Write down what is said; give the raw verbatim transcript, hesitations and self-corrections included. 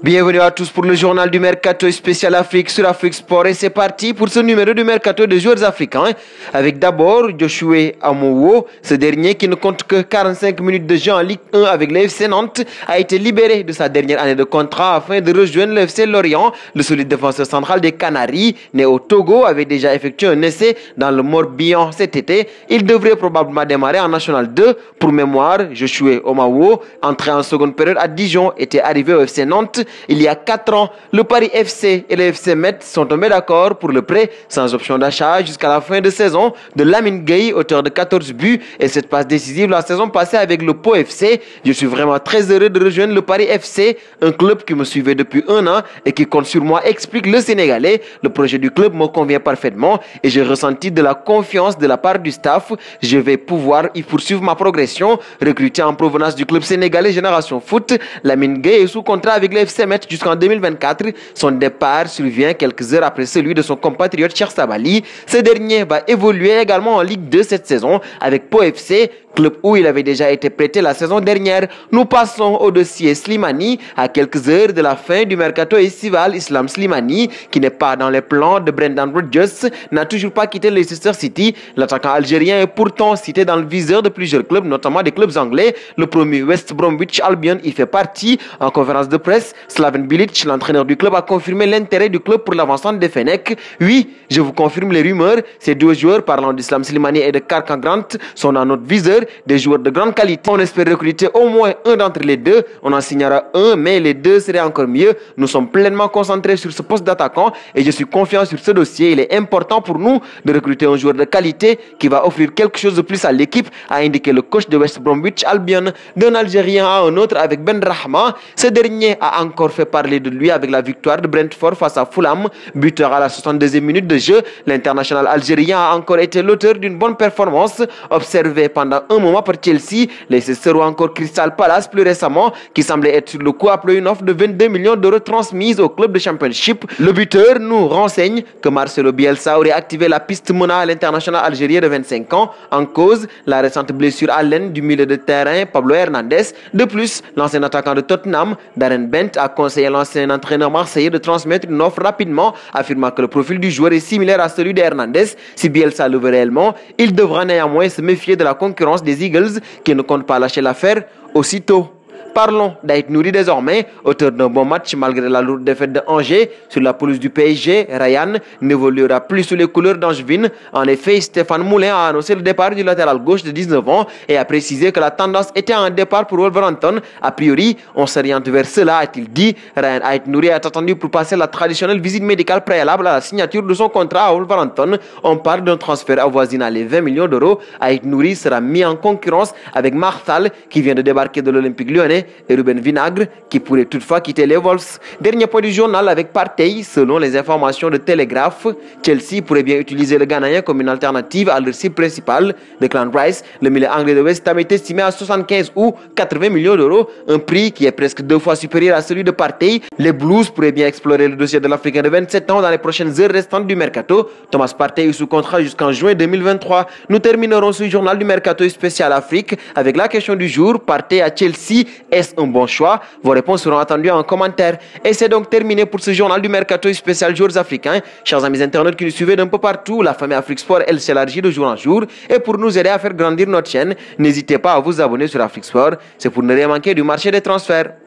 Bienvenue à tous pour le journal du Mercato spécial Afrique sur Afrique Sport et c'est parti pour ce numéro du Mercato des joueurs africains avec d'abord Joshua Amowo. Ce dernier qui ne compte que quarante-cinq minutes de jeu en Ligue un avec le F C Nantes a été libéré de sa dernière année de contrat afin de rejoindre le F C Lorient. Le solide défenseur central des Canaries, né au Togo, avait déjà effectué un essai dans le Morbihan cet été. Il devrait probablement démarrer en National deux. Pour mémoire, Joshua Amowo, entré en seconde période à Dijon, était arrivé au F C Nantes il y a quatre ans. Le Paris F C et le F C Metz sont tombés d'accord pour le prêt sans option d'achat jusqu'à la fin de saison de Lamine Gueye, auteur de quatorze buts et cette passe décisive la saison passée avec le Pau F C. Je suis vraiment très heureux de rejoindre le Paris F C, un club qui me suivait depuis un an et qui compte sur moi, explique le Sénégalais. Le projet du club me convient parfaitement et j'ai ressenti de la confiance de la part du staff. Je vais pouvoir y poursuivre ma progression. Recruté en provenance du club sénégalais Génération Foot, Lamine Gueye est sous contrat avec le F C Metz jusqu'en deux mille vingt-quatre. Son départ survient quelques heures après celui de son compatriote Cher Sabali. Ce dernier va évoluer également en Ligue deux cette saison avec Pau F C, club où il avait déjà été prêté la saison dernière. Nous passons au dossier Slimani. À quelques heures de la fin du mercato estival, Islam Slimani, qui n'est pas dans les plans de Brendan Rodgers, n'a toujours pas quitté Leicester City. L'attaquant algérien est pourtant cité dans le viseur de plusieurs clubs, notamment des clubs anglais. Le premier West Bromwich Albion y fait partie. En conférence de presse, Slaven Bilic, l'entraîneur du club, a confirmé l'intérêt du club pour l'avancante de Fennec. Oui, je vous confirme les rumeurs. Ces deux joueurs, parlant d'Islam Slimani et de Karkan Grant, sont dans notre viseur. Des joueurs de grande qualité. On espère recruter au moins un d'entre les deux. On en signera un, mais les deux seraient encore mieux. Nous sommes pleinement concentrés sur ce poste d'attaquant et je suis confiant sur ce dossier. Il est important pour nous de recruter un joueur de qualité qui va offrir quelque chose de plus à l'équipe, a indiqué le coach de West Bromwich Albion. D'un Algérien à un autre avec Ben Rahma. Ce dernier a encore fait parler de lui avec la victoire de Brentford face à Fulham. Buteur à la soixante-deuxième minute de jeu, l'international algérien a encore été l'auteur d'une bonne performance observée pendant un moment par Chelsea. Leicester ou encore Crystal Palace plus récemment, qui semblait être sur le coup après une offre de vingt-deux millions d'euros transmise au club de Championship. Le buteur nous renseigne que Marcelo Bielsa aurait activé la piste Mona à l'international algérien de vingt-cinq ans. En cause, la récente blessure à l'aine du milieu de terrain Pablo Hernandez. De plus, l'ancien attaquant de Tottenham, Darren Bent, a conseillé l'ancien entraîneur marseillais de transmettre une offre rapidement, affirmant que le profil du joueur est similaire à celui de Hernandez. Si Bielsa le veut réellement, il devra néanmoins se méfier de la concurrence des Eagles qui ne comptent pas lâcher l'affaire aussitôt. Parlons d'Ait Nouri désormais, auteur d'un bon match malgré la lourde défaite de Angers sur la pelouse du P S G. Ryan n'évoluera plus sous les couleurs d'Angevin. En effet, Stéphane Moulin a annoncé le départ du latéral gauche de dix-neuf ans et a précisé que la tendance était un départ pour Wolverhampton. A priori, on s'oriente vers cela, a-t-il dit. Ryan Ait Nouri est attendu pour passer la traditionnelle visite médicale préalable à la signature de son contrat à Wolverhampton. On parle d'un transfert avoisinant les vingt millions d'euros. Ait Nouri sera mis en concurrence avec Marthal qui vient de débarquer de l'Olympique Lyonnais et Ruben Vinagre qui pourrait toutefois quitter les Wolves. Dernier point du journal avec Partey. Selon les informations de Telegraph, Chelsea pourrait bien utiliser le Ghanéen comme une alternative à leur cible principale. Declan Rice, le milieu anglais de West Ham, est estimé à soixante-quinze ou quatre-vingts millions d'euros, un prix qui est presque deux fois supérieur à celui de Partey. Les Blues pourraient bien explorer le dossier de l'Africain de vingt-sept ans dans les prochaines heures restantes du mercato. Thomas Partey est sous contrat jusqu'en juin deux mille vingt-trois. Nous terminerons ce journal du mercato spécial Afrique avec la question du jour. Partey à Chelsea, est-ce un bon choix? Vos réponses seront attendues en commentaire. Et c'est donc terminé pour ce journal du mercato spécial joueurs africains. Chers amis internautes qui nous suivez d'un peu partout, la famille Afrique Sport, elle s'élargit de jour en jour. Et pour nous aider à faire grandir notre chaîne, n'hésitez pas à vous abonner sur Afrique Sport. C'est pour ne rien manquer du marché des transferts.